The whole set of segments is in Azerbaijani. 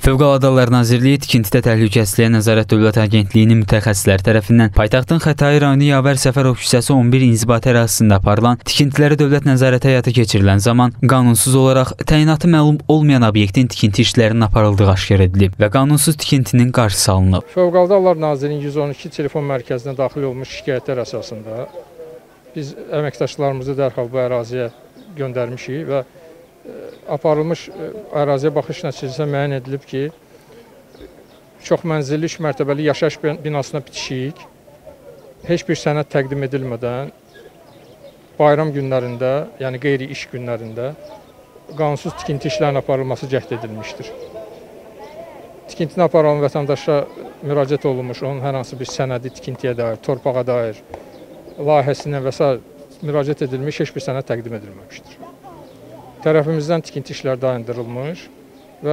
Fövqəladə Hallar Nazirliyi Tikintidə Təhlükəsizliyə Nəzarət Dövlət Agentliyinin mütəxəssisləri tərəfindən paytaxtın Xətai rayonu Yavər Səfərov küçəsi 11 inzibati ərazisində aparılan tikintiləri dövlət nəzarəti həyata keçirilən zaman qanunsuz olaraq təyinatı məlum olmayan obyektin tikinti işlərinin aparıldığı aşkar edilib və qanunsuz tikintinin qarşısı alınıb. Fövqəladə Hallar Nazirliyinin 112 telefon mərkəzinə daxil olmuş şikayətlər əsasında biz əməkdaşlarımızı dərhal bu əraziyə göndərmişik və aparılmış əraziyə baxış nəticəsində müəyyən edilib ki, çox mənzilli 3 mərtəbəli yaşayış binasına bitişik, heç bir sənəd təqdim edilmədən bayram günlərində, yəni qeyri-iş günlərində qanunsuz tikinti işlərinin aparılması cəhd edilmişdir. Tikintini aparılan vətəndaşa müraciət olunmuş, onun hər hansı bir sənədi tikintiyə dair, torpağa dair, layihəsinə və s. müraciət edilmiş, heç bir sənəd təqdim edilməmişdir. Tərəfimizdən tikinti işləri dayandırılmış və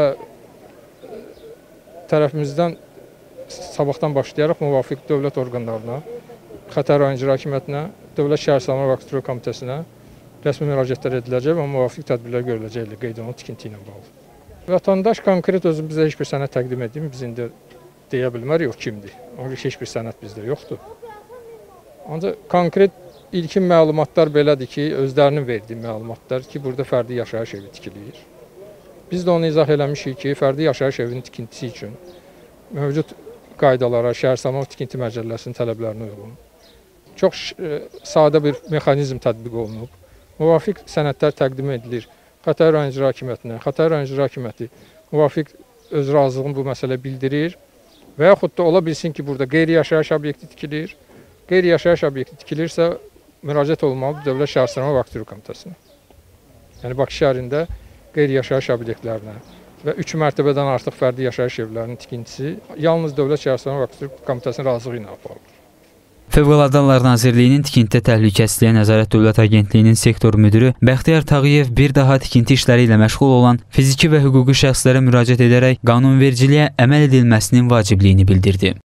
tərəfimizdən sabahdan başlayaraq müvafiq dövlət orqanlarına, Xətai rayon İcra Hakimiyyətinə, Dövlət Şəhər Salama və Arxitektura Komitəsinə rəsmi müraciətlər ediləcək və müvafiq tədbirlər görüləcək qeyd olunan tikinti ilə bağlı. Vətəndaş konkret özü bizə heç bir sənəd təqdim edeyim, biz indi deyə bilmərik o kimdir. Onun heç bir sənəd bizdə yoxdur. Ancaq konkret İlkin məlumatlar belədir ki, özlərinin verdiyi məlumatlar ki, burada fərdi yaşayış evi tikilir. Biz də onu izah eləmişik ki, fərdi yaşayış evinin tikintisi üçün mövcud qaydalara, Şəhərsalma Tikinti Məcəlləsinin tələblərinə uyğun çox sadə bir mexanizm tətbiq olunub. Müvafiq sənədlər təqdim edilir Xətai rayon İcra Hakimiyyətinə. Xətai rayon İcra Hakimiyyəti müvafiq öz razılığını bu məsələ bildirir və yaxud da ola bilsin ki, burada qeyri-yaşayış obyekti tikilir. Qeyri-yaşayış obyekti tikilirsə, müraciət olunmalıdır Dövlət Şəhər Salama və Arxitektura Komitəsinə. Yəni Bakı şəhərində qeyri-yaşayış obyektlərinə və 3 mərtəbədən artıq fərdi yaşayış evlərinin tikintisi yalnız Dövlət Şəhər Salama və Arxitektura Komitəsinin razılığı ilə aparılır. Fövqəladə Hallar Nazirliyinin Tikintidə Təhlükəsizliyə Nəzarət Dövlət Agentliyinin sektor müdiri Bəxtiyar Tağıyev bir daha tikinti işləri ilə məşğul olan fiziki və hüquqi şəxslərə müraciət edərək qanunvericiliyə əməl edilməsinin vacibliyini bildirdi.